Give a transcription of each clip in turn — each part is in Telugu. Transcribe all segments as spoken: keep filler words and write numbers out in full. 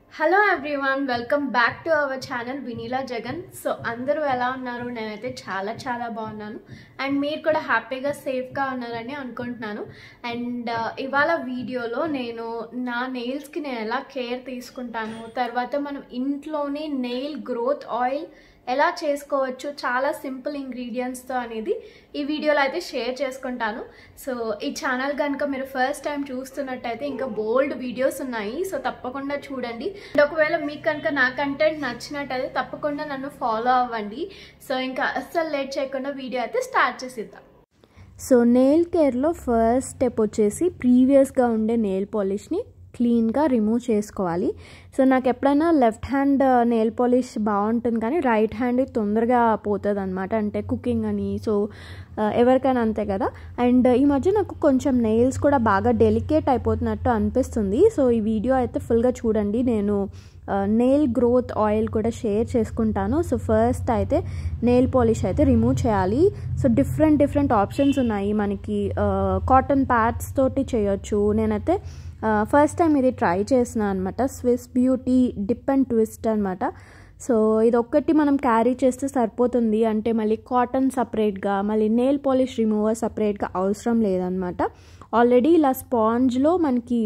Hello everyone, welcome back to our channel Vineelajagan. So andaru ela unnaru nenaithe chaala chaala baagunnanu and meer kuda happy ga safe ga unnarani anukuntunnanu and ivala video lo nenu na nails ki nenu ela care teeskuntanu tarvata manam intlone nail growth oil ఎలా చేసుకోవచ్చు చాలా సింపుల్ ఇంగ్రీడియెంట్స్ తో అనేది ఈ వీడియోలో అయితే షేర్ చేసుకుంటాను. సో ఈ ఛానల్ గనుక మీరు ఫస్ట్ టైం చూస్తున్నట్టయితే ఇంకా బోల్డ్ వీడియోస్ ఉన్నాయి, సో తప్పకుండా చూడండి. ఒకవేళ మీకు కనుక నా కంటెంట్ నచ్చినట్టయితే తప్పకుండా నన్ను ఫాలో అవ్వండి. సో ఇంకా అస్సలు లేట్ చేయకుండా వీడియో అయితే స్టార్ట్ చేసేద్దాం. సో నెయిల్ కేర్లో ఫస్ట్ స్టెప్ వచ్చేసి ప్రీవియస్గా ఉండే నెయిల్ పాలిష్ని క్లీన్గా రిమూవ్ చేసుకోవాలి. సో నాకు ఎప్పుడైనా లెఫ్ట్ హ్యాండ్ నెయిల్ పాలిష్ బాగుంటుంది కానీ రైట్ హ్యాండ్ తొందరగా పోతుంది అనమాట, అంటే కుకింగ్ అని. సో ఎవరికైనా అంతే కదా. అండ్ ఈ మధ్య నాకు కొంచెం నెయిల్స్ కూడా బాగా డెలికేట్ అయిపోతున్నట్టు అనిపిస్తుంది. సో ఈ వీడియో అయితే ఫుల్గా చూడండి. నేను నెయిల్ గ్రోత్ ఆయిల్ కూడా షేర్ చేసుకుంటాను. సో ఫస్ట్ అయితే నెయిల్ పాలిష్ అయితే రిమూవ్ చేయాలి. సో డిఫరెంట్ డిఫరెంట్ ఆప్షన్స్ ఉన్నాయి మనకి. కాటన్ ప్యాడ్స్ తోటి చేయొచ్చు. నేనైతే ఫస్ట్ టైం ఇది ట్రై చేసిన అనమాట. Swiss beauty dip and twist అనమాట. సో ఇది ఒక్కటి మనం క్యారీ చేస్తే సరిపోతుంది, అంటే మళ్ళీ కాటన్ సపరేట్గా మళ్ళీ నెయిల్ పాలిష్ రిమూవర్ సపరేట్గా అవసరం లేదనమాట. ఆల్రెడీ ఇలా స్పాంజ్లో మనకి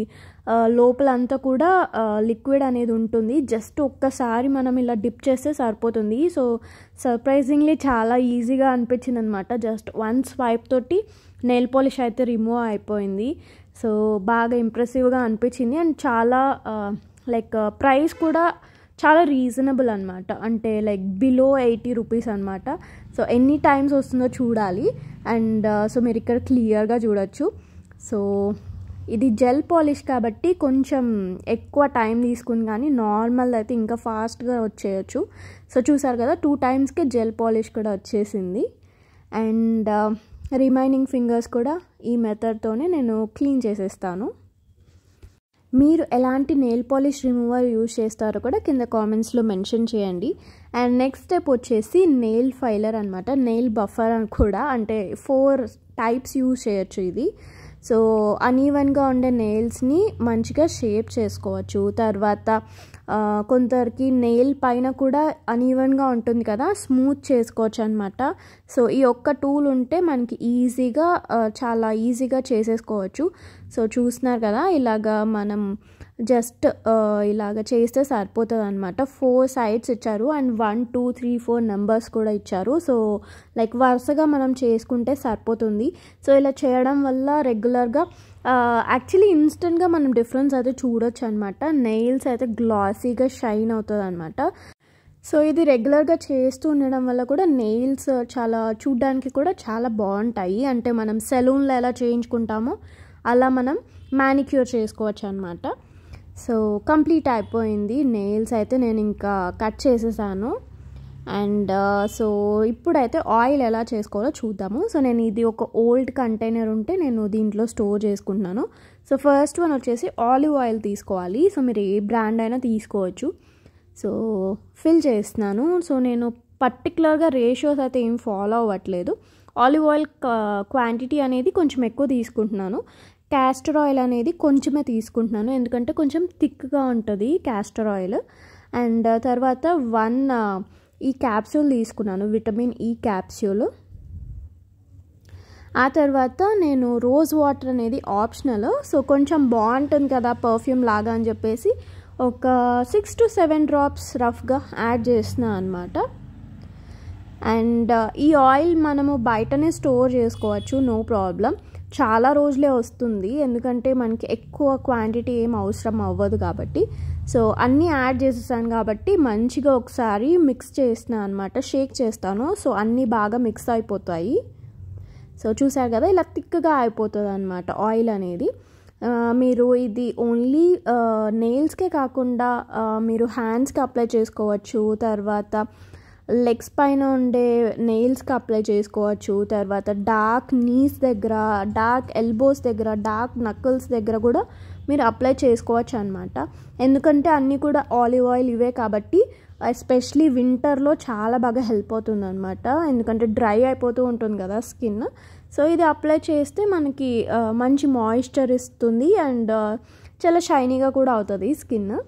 లోపలంతా కూడా లిక్విడ్ అనేది ఉంటుంది. జస్ట్ ఒక్కసారి మనం ఇలా డిప్ చేస్తే సరిపోతుంది. సో సర్ప్రైజింగ్లీ చాలా ఈజీగా అనిపించింది అనమాట. జస్ట్ వన్ స్వైప్ తోటి నెయిల్ పాలిష్ అయితే రిమూవ్ అయిపోయింది. సో బాగా ఇంప్రెసివ్గా అనిపించింది. అండ్ చాలా లైక్ ప్రైస్ కూడా చాలా రీజనబుల్ అనమాట, అంటే లైక్ బిలో ఎయిటీ రూపీస్ అనమాట. సో ఎన్ని టైమ్స్ వస్తుందో చూడాలి. అండ్ సో మీరు ఇక్కడ క్లియర్గా చూడొచ్చు. సో ఇది జెల్ పాలిష్ కాబట్టి కొంచెం ఎక్కువ టైం తీసుకుని, కానీ నార్మల్ అయితే ఇంకా ఫాస్ట్గా వచ్చేయచ్చు. సో చూసారు కదా, టూ టైమ్స్కే జెల్ పాలిష్ కూడా వచ్చేసింది. అండ్ రిమైనింగ్ ఫింగర్స్ కూడా ఈ మెథడ్తోనే నేను క్లీన్ చేసేస్తాను. మీరు ఎలాంటి నెయిల్ పాలిష్ రిమూవర్ యూజ్ చేస్తారో కూడా కింద కామెంట్స్లో మెన్షన్ చేయండి. అండ్ నెక్స్ట్ స్టెప్ వచ్చేసి నెయిల్ ఫైలర్ అనమాట, నెయిల్ బఫర్ అని కూడా, అంటే ఫోర్ టైప్స్ యూజ్ చేయొచ్చు ఇది. సో అన్ఈవెన్గా ఉండే నెయిల్స్ని మంచిగా షేప్ చేసుకోవచ్చు. తర్వాత కొందరికి నెయిల్ పైన కూడా అన్ఈవెన్గా ఉంటుంది కదా, స్మూత్ చేసుకోవచ్చు అనమాట. సో ఈ ఒక్క టూల్ ఉంటే మనకి ఈజీగా చాలా ఈజీగా చేసేసుకోవచ్చు. సో చూస్తున్నారు కదా, ఇలాగా మనం జస్ట్ ఇలాగ చేస్తే సరిపోతుంది అనమాట. ఫోర్ సైడ్స్ ఇచ్చారు and one two three four numbers కూడా ఇచ్చారు. సో లైక్ వరుసగా మనం చేసుకుంటే సరిపోతుంది. సో ఇలా చేయడం వల్ల రెగ్యులర్గా యాక్చువల్లీ ఇన్స్టెంట్గా మనం డిఫరెన్స్ అయితే చూడొచ్చు అనమాట. నెయిల్స్ అయితే గ్లాసీగా షైన్ అవుతుంది అనమాట. సో ఇది రెగ్యులర్గా చేస్తూ ఉండడం వల్ల కూడా నెయిల్స్ చాలా చూడ్డానికి కూడా చాలా బాగుంటాయి. అంటే మనం సెలూన్లో ఎలా చేయించుకుంటామో అలా మనం మ్యానిక్యూర్ చేసుకోవచ్చు అనమాట. సో కంప్లీట్ అయిపోయింది నెయిల్స్ అయితే, నేను ఇంకా కట్ చేసేసాను. అండ్ సో ఇప్పుడైతే ఆయిల్ ఎలా చేసుకోవాలో చూద్దాము. సో నేను ఇది ఒక ఓల్డ్ కంటైనర్ ఉంటే నేను దీంట్లో స్టోర్ చేసుకుంటున్నాను. సో ఫస్ట్ వన్ వచ్చేసి ఆలివ్ ఆయిల్ తీసుకోవాలి. సో మీరు ఏ బ్రాండ్ అయినా తీసుకోవచ్చు. సో ఫిల్ చేస్తున్నాను. సో నేను పర్టికులర్గా రేషియోస్ అయితే ఏం ఫాలో అవ్వట్లేదు. ఆలివ్ ఆయిల్ క్వాంటిటీ అనేది కొంచెం ఎక్కువ తీసుకుంటున్నాను. క్యాస్టర్ ఆయిల్ అనేది కొంచెమే తీసుకుంటున్నాను, ఎందుకంటే కొంచెం థిక్గా ఉంటుంది క్యాస్టర్ ఆయిల్. అండ్ తర్వాత వన్ ఈ క్యాప్సూల్ తీసుకున్నాను, విటమిన్ ఈ క్యాప్సూల్. ఆ తర్వాత నేను రోజ్ వాటర్ అనేది ఆప్షనల్. సో కొంచెం బాగుంటుంది కదా పర్ఫ్యూమ్ లాగా అని చెప్పేసి ఒక సిక్స్ టు సెవెన్ డ్రాప్స్ రఫ్గా యాడ్ చేస్తున్నాను అనమాట. అండ్ ఈ ఆయిల్ మనము బయటనే స్టోర్ చేసుకోవచ్చు, నో ప్రాబ్లం. చాలా రోజులే వస్తుంది, ఎందుకంటే మనకి ఎక్కువ క్వాంటిటీ ఏం అవసరం అవ్వదు కాబట్టి. సో అన్నీ యాడ్ చేసేసాను కాబట్టి మంచిగా ఒకసారి మిక్స్ చేస్తున్నాను అనమాట, షేక్ చేస్తాను. సో అన్నీ బాగా మిక్స్ అయిపోతాయి. సో చూసారు కదా, ఇలా థిక్గా అయిపోతుంది అనమాట ఆయిల్ అనేది. మీరు ఇది ఓన్లీ నెయిల్స్కే కాకుండా మీరు హ్యాండ్స్కి అప్లై చేసుకోవచ్చు, తర్వాత లెగ్స్ పైన ఉండే నెయిల్స్కి అప్లై చేసుకోవచ్చు, తర్వాత డార్క్ నీస్ దగ్గర, డార్క్ ఎల్బోస్ దగ్గర, డార్క్ నక్కల్స్ దగ్గర కూడా మీరు అప్లై చేసుకోవచ్చు అనమాట. ఎందుకంటే అన్నీ కూడా ఆలివ్ ఆయిల్ ఇవే కాబట్టి ఎస్పెషలీ వింటర్లో చాలా బాగా హెల్ప్ అవుతుంది అనమాట, ఎందుకంటే డ్రై అయిపోతూ ఉంటుంది కదా స్కిన్. సో ఇది అప్లై చేస్తే మనకి మంచి మాయిశ్చర్ ఇస్తుంది అండ్ చాలా షైనీగా కూడా అవుతుంది స్కిన్.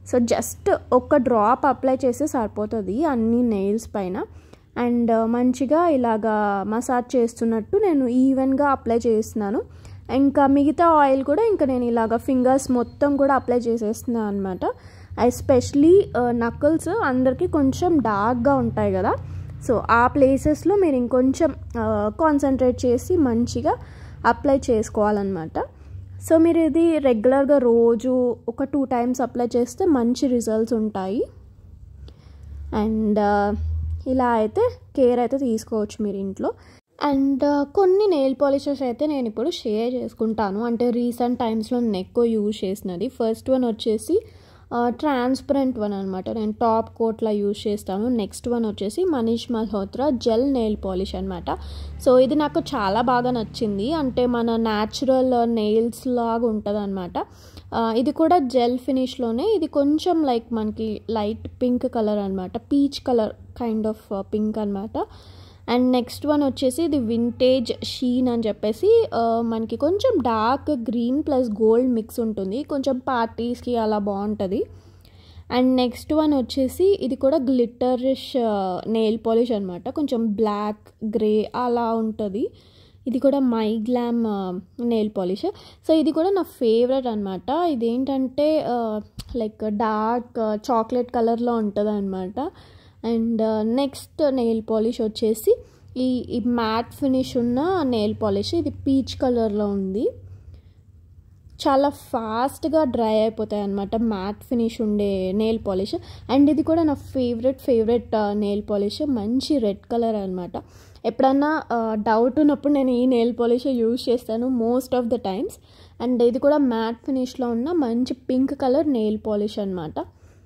సో జస్ట్ ఒక డ్రాప్ అప్లై చేస్తే సరిపోతుంది అన్ని నెయిల్స్ పైన. అండ్ మంచిగా ఇలాగా మసాజ్ చేస్తున్నట్టు నేను ఈవెన్గా అప్లై చేస్తున్నాను. ఇంకా మిగతా ఆయిల్ కూడా ఇంకా నేను ఇలాగ ఫింగర్స్ మొత్తం కూడా అప్లై చేసేస్తున్నాను అనమాట. ఎస్పెషలీ నకిల్స్ అందరికీ కొంచెం డార్క్గా ఉంటాయి కదా, సో ఆ ప్లేసెస్లో మీరు ఇంకొంచెం కాన్సన్ట్రేట్ చేసి మంచిగా అప్లై చేసుకోవాలన్నమాట. సో మీరు ఇది రెగ్యులర్గా రోజు ఒక టూ టైమ్స్ అప్లై చేస్తే మంచి రిజల్ట్స్ ఉంటాయి. అండ్ ఇలా అయితే కేర్ అయితే తీసుకోవచ్చు మీరు ఇంట్లో. అండ్ కొన్ని నెయిల్ పాలిషెస్ అయితే నేను ఇప్పుడు షేర్ చేసుకుంటాను, అంటే రీసెంట్ టైమ్స్లో నేను ఎక్కువ యూజ్ చేసినది. ఫస్ట్ వన్ వచ్చేసి ట్రాన్స్పరెంట్ వన్ అనమాట, నేను టాప్ కోట్లా యూజ్ చేస్తాను. నెక్స్ట్ వన్ వచ్చేసి Manish Malhotra gel nail polish అనమాట. సో ఇది నాకు చాలా బాగా నచ్చింది, అంటే మన న్యాచురల్ నెయిల్స్ లాగా ఉంటుంది అనమాట. ఇది కూడా జెల్ ఫినిష్లోనే, ఇది కొంచెం లైక్ మనకి లైట్ పింక్ కలర్ అనమాట, peach colour kind of pink అనమాట. అండ్ నెక్స్ట్ వన్ వచ్చేసి ఇది వింటేజ్ షీన్ అని చెప్పేసి మనకి కొంచెం dark green plus gold mix ఉంటుంది, కొంచెం పార్టీస్కి అలా బాగుంటుంది. అండ్ నెక్స్ట్ వన్ వచ్చేసి ఇది కూడా గ్లిటరిష్ నెయిల్ పాలిష్ అనమాట, కొంచెం బ్లాక్ గ్రే అలా ఉంటుంది. ఇది కూడా my glam nail polish. So ఇది కూడా నా ఫేవరెట్ అనమాట. ఇదేంటంటే లైక్ డార్క్ చాక్లెట్ కలర్లో ఉంటుంది అనమాట. అండ్ నెక్స్ట్ నెయిల్ పాలిష్ వచ్చేసి ఈ ఈ మ్యాట్ ఫినిష్ ఉన్న నెయిల్ పాలిష్, ఇది పీచ్ కలర్లో ఉంది. చాలా ఫాస్ట్గా డ్రై అయిపోతాయి అన్నమాట మ్యాట్ ఫినిష్ ఉండే నెయిల్ పాలిష్. అండ్ ఇది కూడా నా ఫేవరెట్ ఫేవరెట్ నెయిల్ పాలిష్, మంచి రెడ్ కలర్ అనమాట. ఎప్పుడన్నా డౌట్ ఉన్నప్పుడు నేను ఈ నెయిల్ పాలిష్ యూజ్ చేస్తాను most of the times. And ఇది కూడా మ్యాట్ ఫినిష్లో ఉన్న మంచి పింక్ కలర్ నెయిల్ పాలిష్ అనమాట.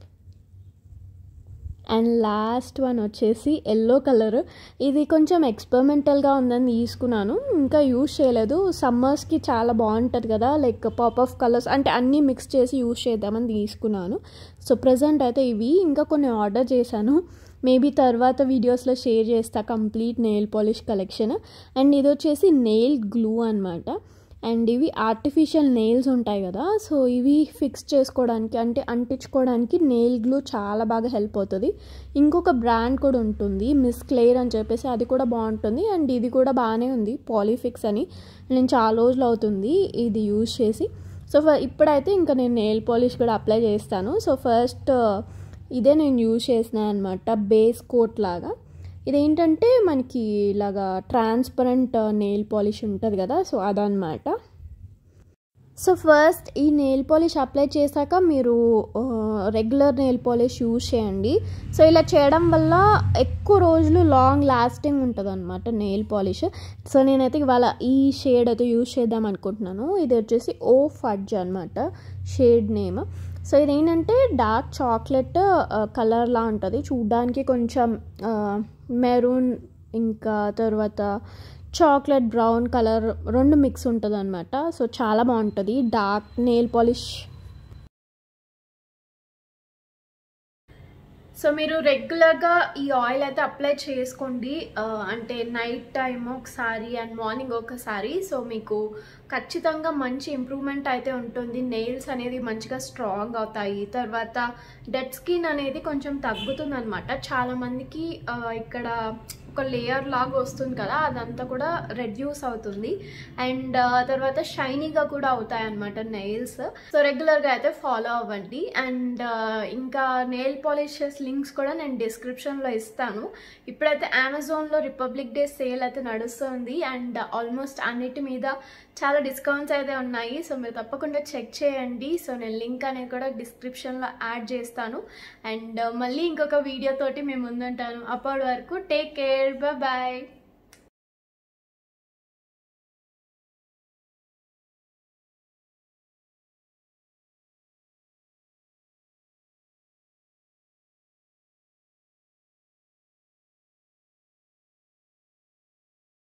అండ్ లాస్ట్ వన్ వచ్చేసి ఎల్లో కలర్, ఇది కొంచెం ఎక్స్పెరిమెంటల్గా ఉందని తీసుకున్నాను, ఇంకా యూజ్ చేయలేదు. సమ్మర్స్కి చాలా బాగుంటుంది కదా, లైక్ పాప్ ఆఫ్ కలర్స్ అంటే అన్నీ మిక్స్ చేసి యూజ్ చేద్దామని తీసుకున్నాను. సో ప్రజెంట్ అయితే ఇవి, ఇంకా కొన్ని ఆర్డర్ చేశాను, మేబీ తర్వాత వీడియోస్లో షేర్ చేస్తా complete nail polish collection. And ఇది వచ్చేసి నెయిల్ గ్లూ అనమాట. అండ్ ఇవి ఆర్టిఫిషియల్ నెయిల్స్ ఉంటాయి కదా, సో ఇవి ఫిక్స్ చేసుకోవడానికి అంటే అంటించుకోవడానికి నెయిల్ గ్లూ చాలా బాగా హెల్ప్ అవుతుంది. ఇంకొక బ్రాండ్ కూడా ఉంటుంది మిస్ క్లేర్ అని చెప్పేసి, అది కూడా బాగుంటుంది. అండ్ ఇది కూడా బాగానే ఉంది, పాలిఫిక్స్ అని. నేను చాలా రోజులు అవుతుంది ఇది యూజ్ చేసి. సో ఇప్పుడైతే ఇంకా నేను నెయిల్ పాలిష్ కూడా అప్లై చేస్తాను. సో ఫస్ట్ ఇదే నేను యూజ్ చేసిన అనమాట, బేస్ కోట్ లాగా. ఇదేంటంటే మనకి ఇలాగా ట్రాన్స్పరెంట్ నెయిల్ పాలిష్ ఉంటుంది కదా, సో అదనమాట. సో ఫస్ట్ ఈ నెయిల్ పాలిష్ అప్లై చేశాక మీరు రెగ్యులర్ నెయిల్ పాలిష్ యూజ్ చేయండి. సో ఇలా చేయడం వల్ల ఎక్కువ రోజులు లాంగ్ లాస్టింగ్ ఉంటుంది అనమాట నెయిల్ పాలిష్. సో నేనైతే ఇవాళ ఈ షేడ్ అయితే యూజ్ చేద్దాం అనుకుంటున్నాను. ఇది వచ్చేసి ఓ ఫడ్జ్ అనమాట షేడ్ నేమ్. సో ఇదేంటంటే డార్క్ చాక్లెట్ కలర్లా ఉంటుంది, చూడ్డానికి కొంచెం మెరూన్ ఇంకా తర్వాత చాక్లెట్ బ్రౌన్ కలర్ రెండు మిక్స్ ఉంటుంది అనమాట. సో చాలా బాగుంటుంది డార్క్ నెయిల్ పాలిష్. సో మీరు రెగ్యులర్గా ఈ ఆయిల్ అయితే అప్లై చేసుకోండి, అంటే నైట్ టైం ఒకసారి అండ్ మార్నింగ్ ఒకసారి. సో మీకు ఖచ్చితంగా మంచి ఇంప్రూవ్మెంట్ అయితే ఉంటుంది, నెయిల్స్ అనేది మంచిగా స్ట్రాంగ్ అవుతాయి. తర్వాత డెడ్ స్కిన్ అనేది కొంచెం తగ్గుతుంది అనమాట. చాలామందికి ఇక్కడ ఒక లేయర్ లాగా వస్తుంది కదా, అదంతా కూడా రెడ్యూస్ అవుతుంది. అండ్ తర్వాత షైనీగా కూడా అవుతాయి అన్నమాట నెయిల్స్. సో రెగ్యులర్గా అయితే ఫాలో అవ్వండి. అండ్ ఇంకా నెయిల్ పాలిషెస్ లింక్స్ కూడా నేను డిస్క్రిప్షన్లో ఇస్తాను. ఇప్పుడైతే అమెజాన్లో రిపబ్లిక్ డే సేల్ అయితే నడుస్తుంది, అండ్ ఆల్మోస్ట్ అన్నిటి మీద చాలా డిస్కౌంట్స్ అయితే ఉన్నాయి. సో మీరు తప్పకుండా చెక్ చేయండి. సో నేను లింక్ అనేది కూడా డిస్క్రిప్షన్లో యాడ్ చేస్తాను. అండ్ మళ్ళీ ఇంకొక వీడియో తోటి మేము ముందుంటాను. అప్పటి వరకు టేక్ కేర్, బాయ్ బాయ్.